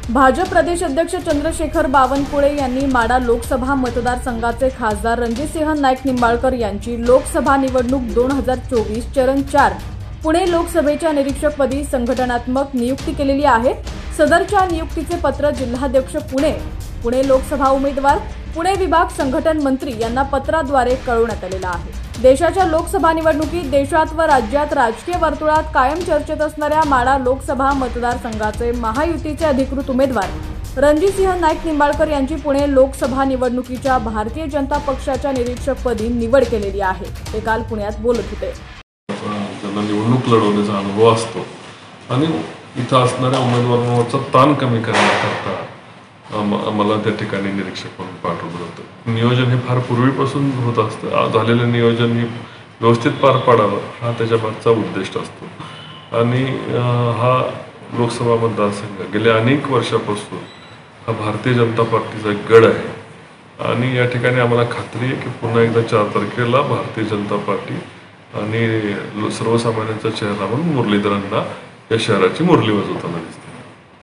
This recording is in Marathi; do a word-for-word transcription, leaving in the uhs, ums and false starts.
भाजप प्रदेश अध्यक्ष चंद्रशेखर बावनकुळे यांनी माढा लोकसभा मतदारसंघाचे खासदार रणजितसिंह नाईक निंबाळकर यांची लोकसभा निवडणूक दोन हजार चोवीस चरण चार पुणे लोकसभेच्या निरीक्षकपदी संघटनात्मक नियुक्ती केलेली आहे। सदरच्या नियुक्तीचे पत्र जिल्हाध्यक्ष पुणे पुणे लोकसभा उमेदवार पुणे विभाग संघटन मंत्री यांना पत्राद्वारे कळवण्यात आलेला आहे। देशाच्या लोकसभा निवडणुकीत देशात व राज्यात राजकीय वर्तुळात कायम चर्चेत असणाऱ्या माढा लोकसभा मतदारसंघाचे महायुतीचे अधिकृत उमेदवार रणजितसिंह नाईक निंबाळकर यांची पुणे लोकसभा निवडणुकीच्या भारतीय जनता पक्षाच्या निरीक्षकपदी निवड केलेली आहे। ते काल पुण्यात बोलत होते। निवडणूक लढवण्याचा अनुभव असतो आणि इथं असणाऱ्या उमेदवारांवरचा ताण कमी करण्याकरता मला त्या ठिकाणी निरीक्षक म्हणून पाठवलं जातं। नियोजन हे फार पूर्वीपासून होत असतं। झालेलं नियोजन हे व्यवस्थित पार पाडावं हा त्याच्या मागचा उद्देश असतो आणि हा लोकसभा मतदारसंघ गेल्या अनेक वर्षापासून हा भारतीय जनता पार्टीचा एक गड आहे आणि या ठिकाणी आम्हाला खात्री आहे की पुन्हा एकदा चार तारखेला भारतीय जनता पार्टी आणि सर्वसामान्यांचा चेहरा म्हणून मुरलीधरांना या शहराची मुरली वाजवताना दिसते।